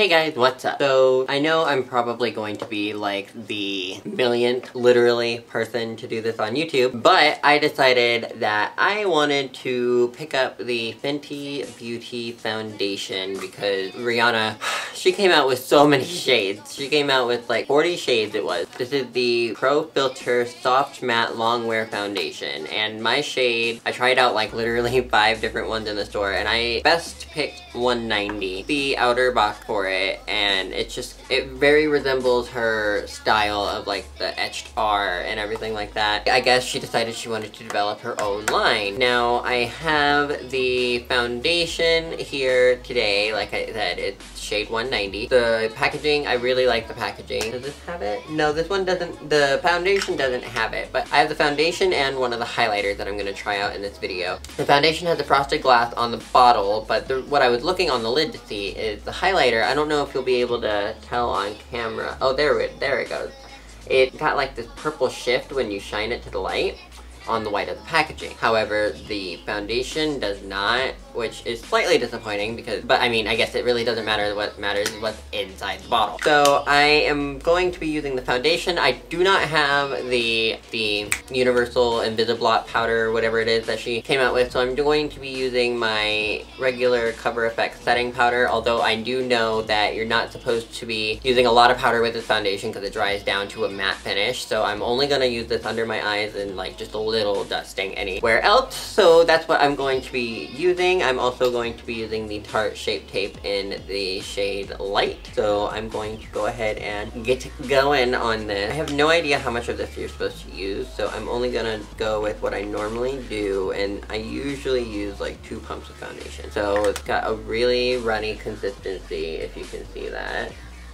Hey guys, what's up? So, I know I'm probably going to be like the millionth, literally, person to do this on YouTube, but I decided that I wanted to pick up the Fenty Beauty Foundation because Rihanna, she came out with so many shades. She came out with like 40 shades it was. This is the Pro Fil'tr Soft Matte Long Wear Foundation, and my shade, I tried out like literally 5 different ones in the store, and I best picked 190, the outer box for it, and it very resembles her style of like the etched R and everything like that. I guess she decided she wanted to develop her own line. Now I have the foundation here today. Like I said, it's shade 190. The packaging, I really like the packaging. Does this have it? No, this one doesn't. The foundation doesn't have it, but I have the foundation and one of the highlighters that I'm going to try out in this video. The foundation has a frosted glass on the bottle, but what I was looking on the lid to see is the highlighter. I don't know if you'll be able to tell on camera. Oh, there it goes. It got like this purple shift when you shine it to the light on the white of the packaging. However, the foundation does not, which is slightly disappointing but I mean, I guess it really doesn't matter. What matters is what's inside the bottle. So I am going to be using the foundation. I do not have the universal Invisiblot powder, whatever it is that she came out with, so I'm going to be using my regular Cover FX setting powder, although I do know that you're not supposed to be using a lot of powder with this foundation because it dries down to a matte finish, so I'm only going to use this under my eyes and like just a little dusting anywhere else. So that's what I'm going to be using. I'm also going to be using the Tarte Shape Tape in the shade Light. So I'm going to go ahead and get going on this. I have no idea how much of this you're supposed to use, so I'm only gonna go with what I normally do, and I usually use like 2 pumps of foundation. So it's got a really runny consistency, if you can see that.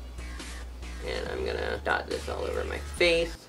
And I'm gonna dot this all over my face.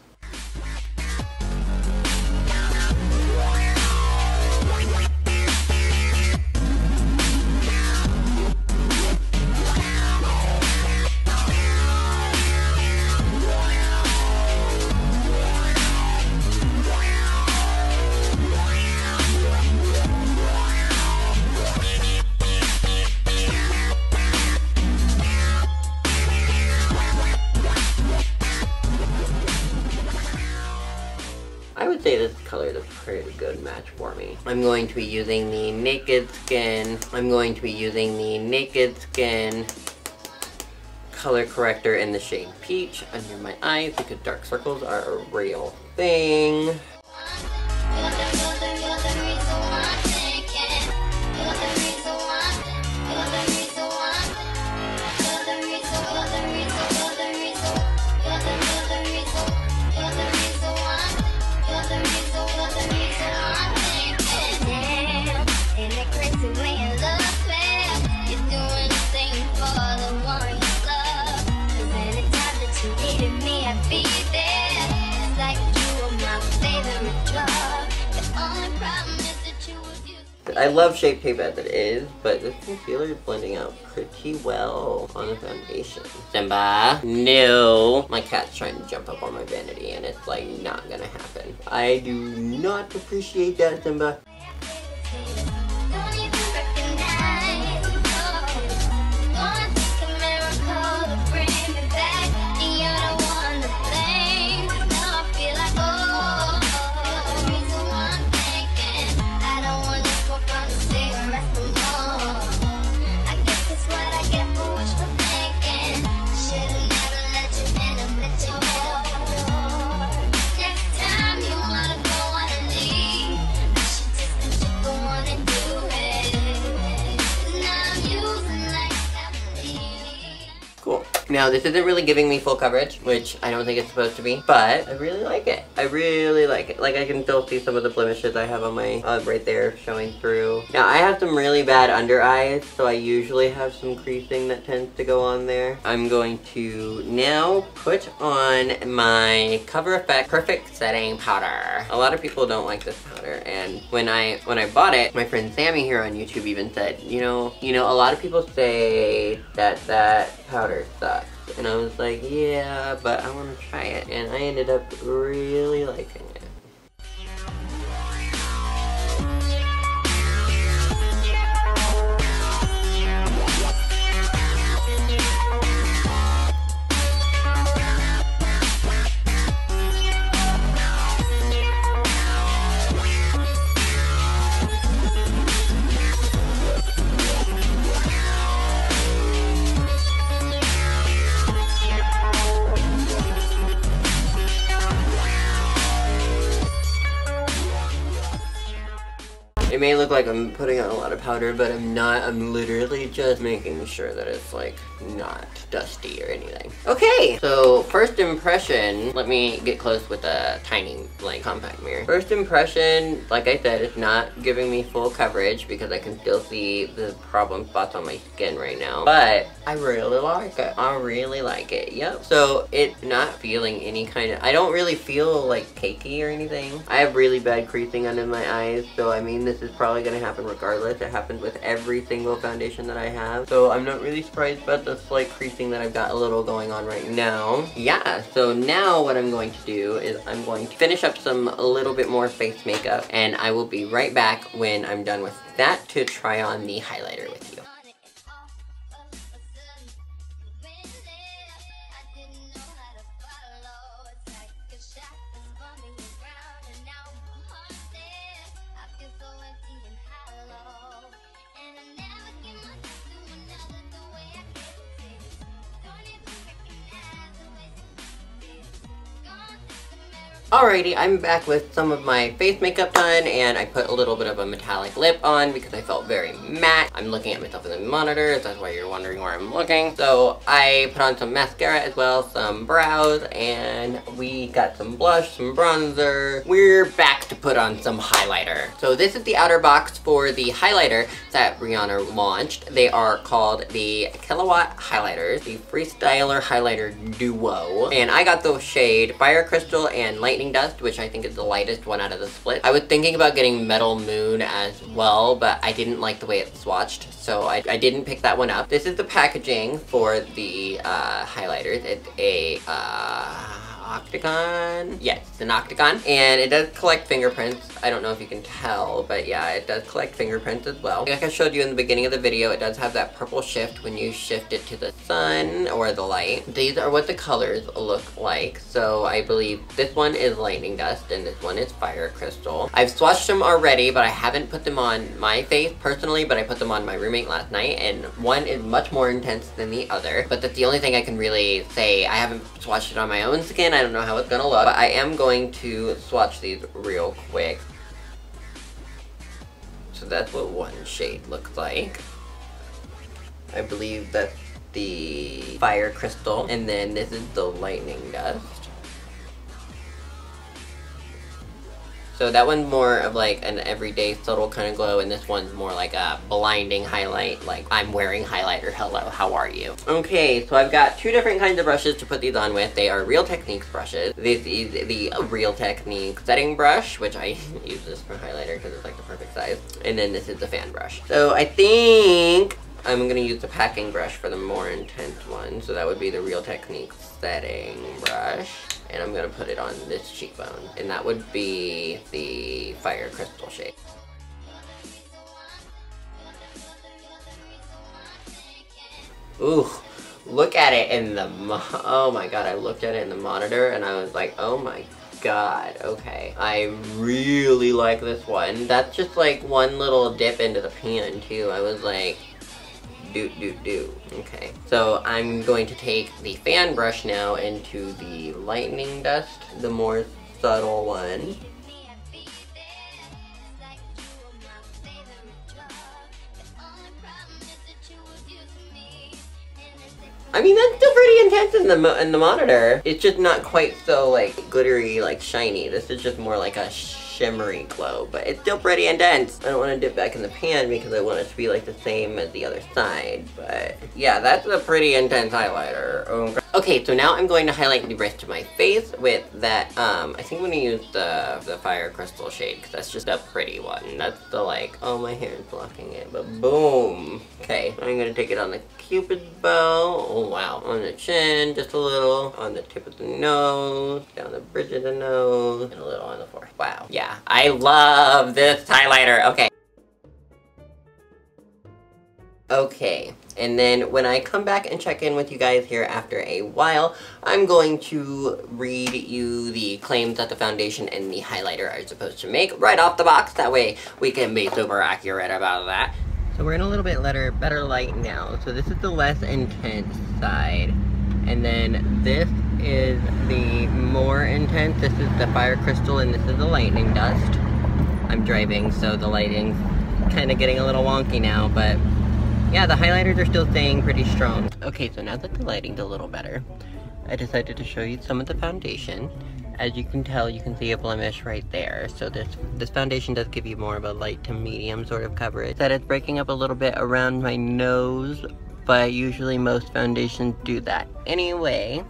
I would say this color is a pretty good match for me. I'm going to be using the Naked Skin. I'm going to be using the Naked Skin color corrector in the shade Peach under my eyes because dark circles are a real thing. I love Shape Tape as it is, but this concealer is blending out pretty well on the foundation. Simba, no. My cat's trying to jump up on my vanity and it's like not gonna happen. I do not appreciate that, Simba. Cool. Now, this isn't really giving me full coverage, which I don't think it's supposed to be, but I really like it. I really like it. Like, I can still see some of the blemishes I have on my, right there, showing through. Now, I have some really bad under eyes, so I usually have some creasing that tends to go on there. I'm going to now put on my Cover FX Perfect Setting Powder. A lot of people don't like this powder, and when I bought it, my friend Sammy here on YouTube even said, you know, a lot of people say that powder sucks. And I was like, yeah, but I want to try it. And I ended up really liking it. look like I'm putting on a lot of powder, but I'm not. I'm literally just making sure that it's like not dusty or anything. Okay, so first impression, let me get close with a tiny like compact mirror. First impression, like I said, it's not giving me full coverage because I can still see the problem spots on my skin right now, but I really like it. I really like it. Yep. So it's not feeling any kind of, I don't really feel like cakey or anything. I have really bad creasing under my eyes, so I mean this is probably gonna happen regardless. It happens with every single foundation that I have, so I'm not really surprised about the slight creasing that I've got a little going on right now. Yeah, so now what I'm going to do is I'm going to finish up a little bit more face makeup, and I will be right back when I'm done with that to try on the highlighter with you. Alrighty, I'm back with some of my face makeup done, and I put a little bit of a metallic lip on because I felt very matte. I'm looking at myself in the monitor, if that's why you're wondering where I'm looking. So I put on some mascara as well, some brows, and we got some blush, some bronzer. We're back to put on some highlighter. So this is the outer box for the highlighter that Rihanna launched. They are called the Killawatt highlighters, the Freestyler highlighter duo. And I got the shade Fire Crystal and Lightning Dust, which I think is the lightest one out of the split. I was thinking about getting Metal Moon as well, but I didn't like the way it swatched, so I didn't pick that one up. This is the packaging for the highlighters. It's a octagon. Yes, it's an octagon, and it does collect fingerprints. I don't know if you can tell, but yeah, it does collect fingerprints as well. Like I showed you in the beginning of the video, it does have that purple shift when you shift it to the sun or the light. These are what the colors look like. So I believe this one is Lightning Dust and this one is Fire Crystal. I've swatched them already, but I haven't put them on my face personally, but I put them on my roommate last night, and one is much more intense than the other, but that's the only thing I can really say. I haven't swatched it on my own skin. I don't know how it's gonna look, but I am going to swatch these real quick. So that's what one shade looks like. I believe that's the Fire Crystal, and then this is the Lightning Dust. So that one's more of like an everyday subtle kind of glow, and this one's more like a blinding highlight, like I'm wearing highlighter, hello, how are you? Okay, so I've got two different kinds of brushes to put these on with. They are Real Techniques brushes. This is the Real Techniques setting brush, which I use this for highlighter because it's like the perfect size. And then this is the fan brush. So I think I'm gonna use the packing brush for the more intense one. So that would be the Real Techniques setting brush. And I'm gonna put it on this cheekbone, and that would be the Fire Crystal shade. Ooh, look at it in the oh my god, I looked at it in the monitor and I was like, oh my god, okay. I really like this one. That's just like one little dip into the pan too. I was like, do. Okay, so I'm going to take the fan brush now into the Lightning Dust, the more subtle one. I mean, that's still pretty intense in the monitor. It's just not quite so like glittery, like shiny. This is just more like a shimmery glow, but it's still pretty intense. I don't want to dip back in the pan because I want it to be like the same as the other side, but yeah, that's a pretty intense highlighter. Okay, so now I'm going to highlight the rest of my face with that, I think I'm going to use the Fire Crystal shade because that's just a pretty one. That's the like, oh my hair is blocking it, but boom. Okay, I'm going to take it on the Cupid's bow. Oh wow. On the chin, just a little. On the tip of the nose, down the bridge of the nose, and a little on the forehead. Wow. Yeah, I love this highlighter. Okay. Okay, and then when I come back and check in with you guys here after a while, I'm going to read you the claims that the foundation and the highlighter are supposed to make right off the box. That way we can be super accurate about that. So we're in a little bit better light now. So this is the less intense side. And then this is the more intense. This is the Fire Crystal and this is the Lightning Dust. I'm driving, so the lighting's kind of getting a little wonky now, but yeah, the highlighters are still staying pretty strong. Okay, so now that the lighting's a little better, I decided to show you some of the foundation. As you can tell, you can see a blemish right there. So this foundation does give you more of a light to medium sort of coverage. That it's breaking up a little bit around my nose, but usually most foundations do that anyway.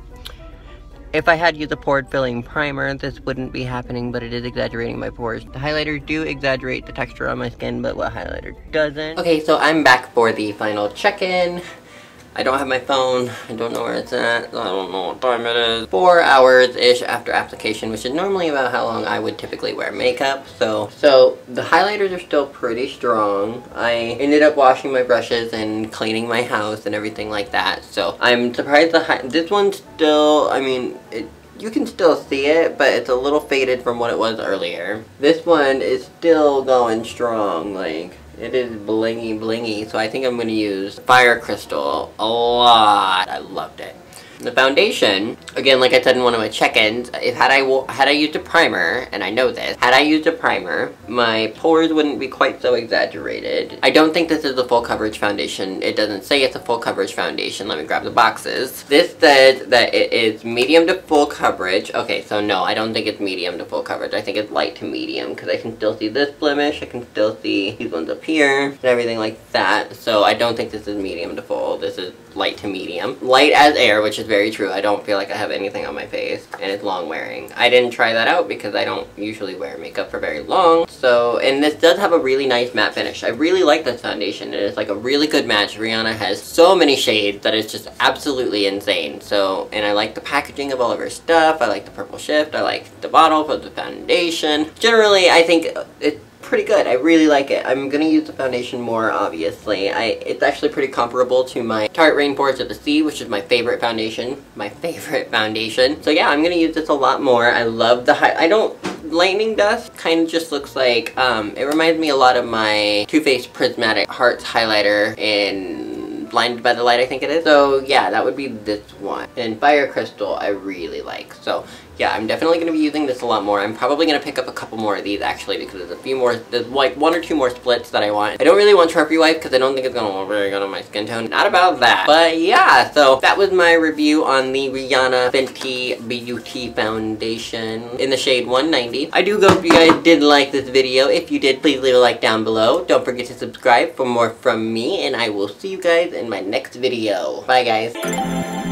If I had used a pore filling primer, this wouldn't be happening, but it is exaggerating my pores. The highlighters do exaggerate the texture on my skin, but what highlighter doesn't? Okay, so I'm back for the final check-in. I don't have my phone. I don't know where it's at. I don't know what time it is. 4 hours-ish after application, which is normally about how long I would typically wear makeup. So the highlighters are still pretty strong. I ended up washing my brushes and cleaning my house and everything like that. So I'm surprised this one's still, I mean, you can still see it, but it's a little faded from what it was earlier. This one is still going strong, like, it is blingy blingy, so I think I'm going to use Fire Crystal a lot. I loved it. The foundation, again, like I said in one of my check-ins, had I used a primer, and I know this, had I used a primer, my pores wouldn't be quite so exaggerated. I don't think this is a full coverage foundation. It doesn't say it's a full coverage foundation. Let me grab the boxes. This says that it is medium to full coverage. Okay, so no, I don't think it's medium to full coverage. I think it's light to medium, because I can still see this blemish, I can still see these ones up here, and everything like that. So I don't think this is medium to full. This is light to medium. Light as air, which is very true. I don't feel like I have anything on my face, and it's long wearing. I didn't try that out because I don't usually wear makeup for very long. So, and this does have a really nice matte finish. I really like this foundation. It is like a really good match. Rihanna has so many shades that it's just absolutely insane. So, and I like the packaging of all of her stuff. I like the purple shift. I like the bottle for the foundation. Generally, I think it's pretty good. I really like it. I'm gonna use the foundation more, obviously. It's actually pretty comparable to my Tarte Rainforest of the Sea, which is my favorite foundation. My favorite foundation. So yeah, I'm gonna use this a lot more. I love the Lightning Dust kind of just looks like, it reminds me a lot of my Too Faced Prismatic Hearts highlighter in Blinded by the Light, I think it is. So yeah, that would be this one. And Fire Crystal I really like. So yeah, I'm definitely going to be using this a lot more. I'm probably going to pick up a couple more of these actually, because there's a few more, there's like 1 or 2 more splits that I want. I don't really want Sharpie Wipe because I don't think it's going to look very good on my skin tone. Not about that. But yeah, so that was my review on the Rihanna Fenty Beauty Foundation in the shade 190. I do hope you guys did like this video. If you did, please leave a like down below. Don't forget to subscribe for more from me, and I will see you guys in my next video. Bye guys.